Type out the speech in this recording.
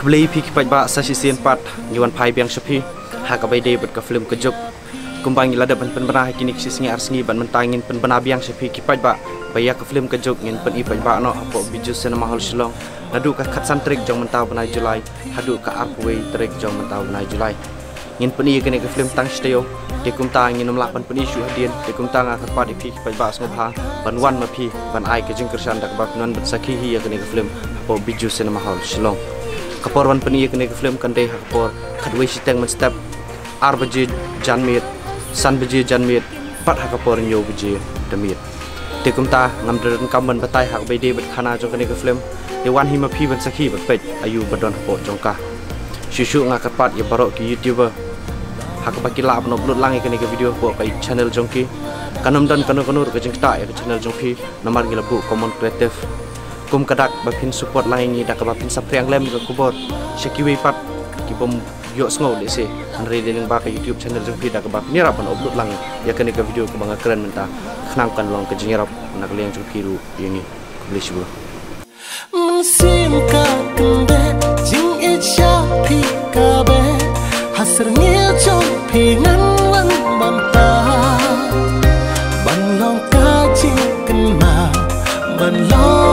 beli pi kipat ba sasisian pat nyuan pai biang sepi hak abai de bet ka film kejuk kumbang ilada ban penbena kini kisisngi arsengi ban mentangin penbena biang sepi kipat ba baya ka film kejuk ngin pen ipat ba no apo biju sena mahal shilong nadu ka khat santrik jong mentau benai Julai hadu ka arpway trik jong mentau benai Julai ngin pen i kene ka film tang steo de kum ta ngin nomla pan pen isu hadien de kum ta nga ka pa di pi kipat ba snopha ban wan ma pi ban ai ka jing kersan dak ba non bet sakhi hi kene ka film apo biju sena mahal shilong kapor wan peni kene ke film kande kapor khadwe siteng man step ar baje janmit san baje janmit pat ha kapor nyo baje damit te kumta ngam dren kamban batai hak bede bet khana jo kene ke film de wan hima phi ban sakhi bat pet ayu badon po jongka shishu nga kapat ya barok ki youtuber hak bakila upload upload lang kene ke video po kai channel jongki kanam dan kanur ke jengta ya channel jongki namar gila bu common creative kum kadak bapin support lain ni dak bapin sapriang lem ke kubot sekiwi pat ki bom yo sngo le se andre den ba ka YouTube channel jeng pi dak bapin ni rapan upload lang ya kene ke video ke banga keren menta khnang kan long ke jeng rap nak leng jeng piru yengi beli sibu sim ka kumbe jing e cha pi ka be hasr ngi chong pi ngan wan manta ban long ka jing kan ma ban long